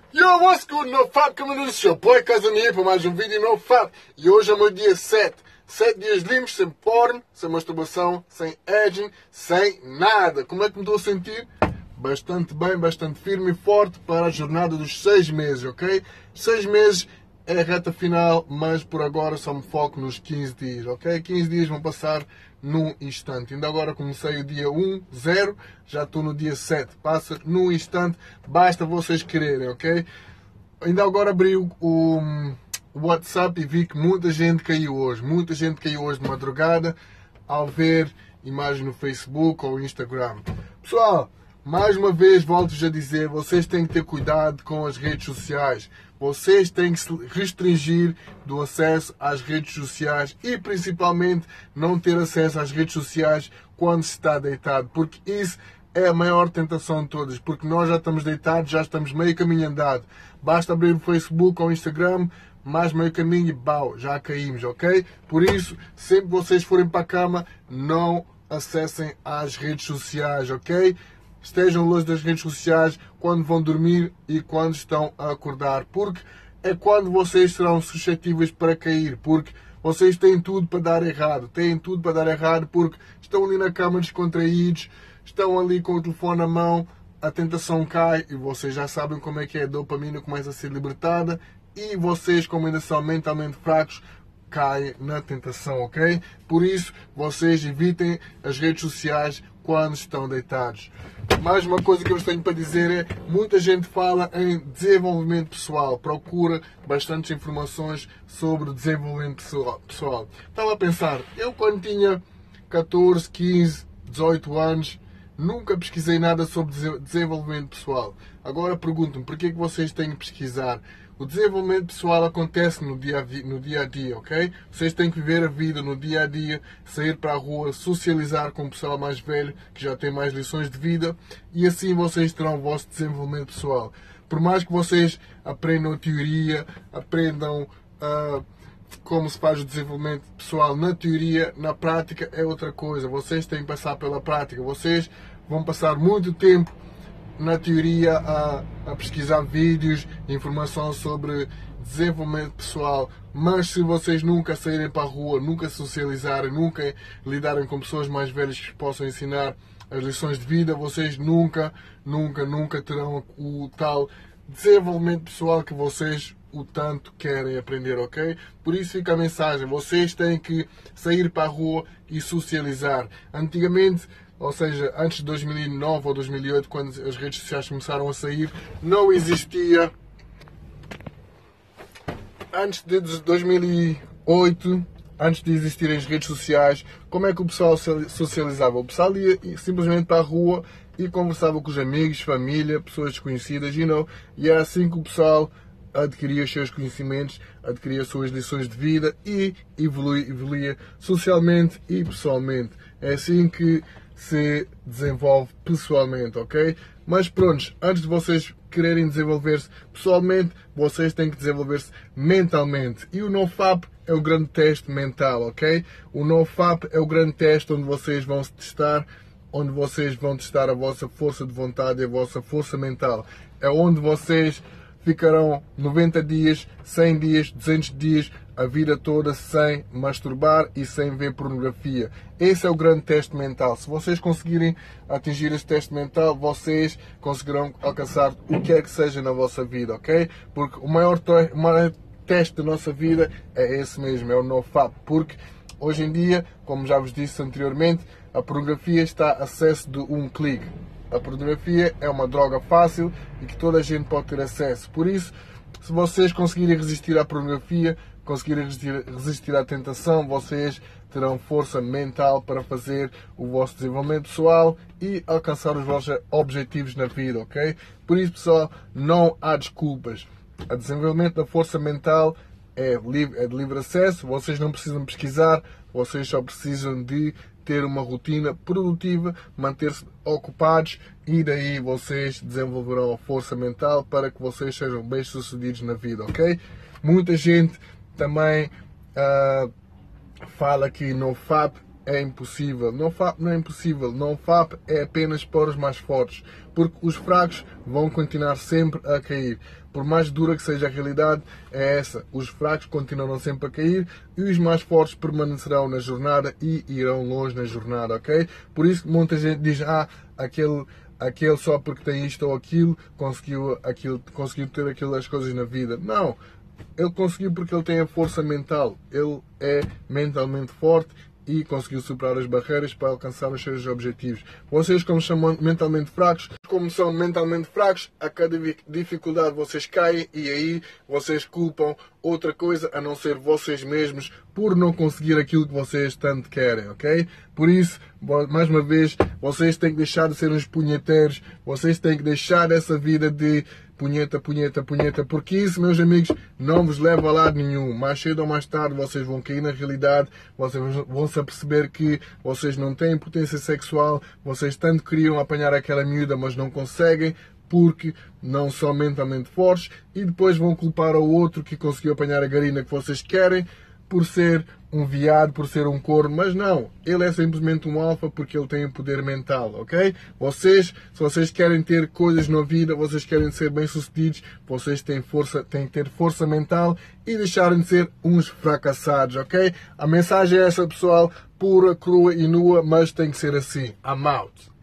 Yo, what's good, NoFap? Coming to show boy Casimir para mais um vídeo NoFap. E hoje é o meu dia 7. 7 dias limpos, sem porno, sem masturbação, sem edging, sem nada. Como é que me estou a sentir? Bastante bem, bastante firme e forte para a jornada dos 6 meses, ok? 6 meses é a reta final, mas por agora só me foco nos 15 dias, ok? 15 dias vão passar num instante. Ainda agora comecei o dia 1, 0, já estou no dia 7. Passa num instante, basta vocês quererem, ok? Ainda agora abri o WhatsApp e vi que muita gente caiu hoje. Muita gente caiu hoje de madrugada ao ver imagens no Facebook ou Instagram. Pessoal, mais uma vez volto-vos a dizer, vocês têm que ter cuidado com as redes sociais. Vocês têm que se restringir do acesso às redes sociais e principalmente não ter acesso às redes sociais quando se está deitado, porque isso é a maior tentação de todas, porque nós já estamos deitados, já estamos meio caminho andado. Basta abrir o Facebook ou o Instagram, mais meio caminho e bau, já caímos, ok? Por isso, sempre que vocês forem para a cama, não acessem às redes sociais, ok? Estejam longe das redes sociais quando vão dormir e quando estão a acordar, porque é quando vocês serão suscetíveis para cair, porque vocês têm tudo para dar errado, porque estão ali na cama descontraídos, estão ali com o telefone na mão, a tentação cai e vocês já sabem como é que é, a dopamina começa a ser libertada e vocês, como ainda são mentalmente fracos, caem na tentação, ok? Por isso, vocês evitem as redes sociais quando estão deitados. Mais uma coisa que eu vos tenho para dizer é, muita gente fala em desenvolvimento pessoal, procura bastantes informações sobre desenvolvimento pessoal. Estava a pensar, eu quando tinha 14, 15, 18 anos, nunca pesquisei nada sobre desenvolvimento pessoal. Agora pergunto-me, por que vocês têm que pesquisar? O desenvolvimento pessoal acontece no dia a dia, ok? Vocês têm que viver a vida no dia a dia, sair para a rua, socializar com o pessoal mais velho, que já tem mais lições de vida, e assim vocês terão o vosso desenvolvimento pessoal. Por mais que vocês aprendam teoria, aprendam como se faz o desenvolvimento pessoal na teoria, na prática é outra coisa. Vocês têm que passar pela prática. Vocês vão passar muito tempo na teoria a pesquisar vídeos, informação sobre desenvolvimento pessoal, mas se vocês nunca saírem para a rua, nunca socializarem, nunca lidarem com pessoas mais velhas que possam ensinar as lições de vida, vocês nunca terão o tal desenvolvimento pessoal que vocês o tanto querem aprender, ok? Por isso fica a mensagem, vocês têm que sair para a rua e socializar. Antigamente, ou seja, antes de 2009 ou 2008, quando as redes sociais começaram a sair, não existia. Antes de 2008, antes de existirem as redes sociais, como é que o pessoal socializava? O pessoal ia simplesmente para a rua e conversava com os amigos, família, pessoas desconhecidas, e era assim que o pessoal adquiria os seus conhecimentos, adquiria as suas lições de vida e evoluía socialmente e pessoalmente. É assim que se desenvolve pessoalmente, ok? Mas pronto, antes de vocês quererem desenvolver-se pessoalmente, vocês têm que desenvolver-se mentalmente. E o NoFap é o grande teste mental, ok? O NoFap é o grande teste onde vocês vão se testar, onde vocês vão testar a vossa força de vontade e a vossa força mental. É onde vocês ficarão 90 dias, 100 dias, 200 dias, a vida toda sem masturbar e sem ver pornografia. Esse é o grande teste mental. Se vocês conseguirem atingir esse teste mental, vocês conseguirão alcançar o que é que seja na vossa vida, ok? Porque o maior teste da nossa vida é esse mesmo, é o NoFap. Porque hoje em dia, como já vos disse anteriormente, a pornografia está a acesso de um clique. A pornografia é uma droga fácil e que toda a gente pode ter acesso. Por isso, se vocês conseguirem resistir à pornografia, conseguirem resistir à tentação, vocês terão força mental para fazer o vosso desenvolvimento pessoal e alcançar os vossos objetivos na vida, ok? Por isso, pessoal, não há desculpas. O desenvolvimento da força mental é de livre acesso, vocês não precisam pesquisar, vocês só precisam de ter uma rotina produtiva, manter-se ocupados e daí vocês desenvolverão a força mental para que vocês sejam bem-sucedidos na vida, ok? Muita gente também fala que NoFap é impossível. NoFap não é impossível. NoFap é apenas para os mais fortes. Porque os fracos vão continuar sempre a cair. Por mais dura que seja a realidade, é essa. Os fracos continuarão sempre a cair e os mais fortes permanecerão na jornada e irão longe na jornada, ok? Por isso muita gente diz, aquele só porque tem isto ou aquilo, conseguiu ter aquelas coisas na vida. Não. Ele conseguiu porque ele tem a força mental. Ele é mentalmente forte e conseguiu superar as barreiras para alcançar os seus objetivos. Vocês, como são mentalmente fracos, a cada dificuldade vocês caem e aí vocês culpam outra coisa a não ser vocês mesmos por não conseguir aquilo que vocês tanto querem, ok? Por isso, mais uma vez, vocês têm que deixar de ser uns punheteiros, vocês têm que deixar essa vida de punheta, porque isso, meus amigos, não vos leva a lado nenhum. Mais cedo ou mais tarde vocês vão cair na realidade, vocês vão se aperceber que vocês não têm potência sexual, vocês tanto queriam apanhar aquela miúda, mas não conseguem, porque não são mentalmente fortes, e depois vão culpar ao outro que conseguiu apanhar a garina que vocês querem, por ser um viado, por ser um corno, mas não, ele é simplesmente um alfa porque ele tem um poder mental, ok? Se vocês querem ter coisas na vida, vocês querem ser bem-sucedidos, vocês têm que ter força mental e deixarem de ser uns fracassados, ok? A mensagem é essa, pessoal, pura, crua e nua, mas tem que ser assim. I'm out.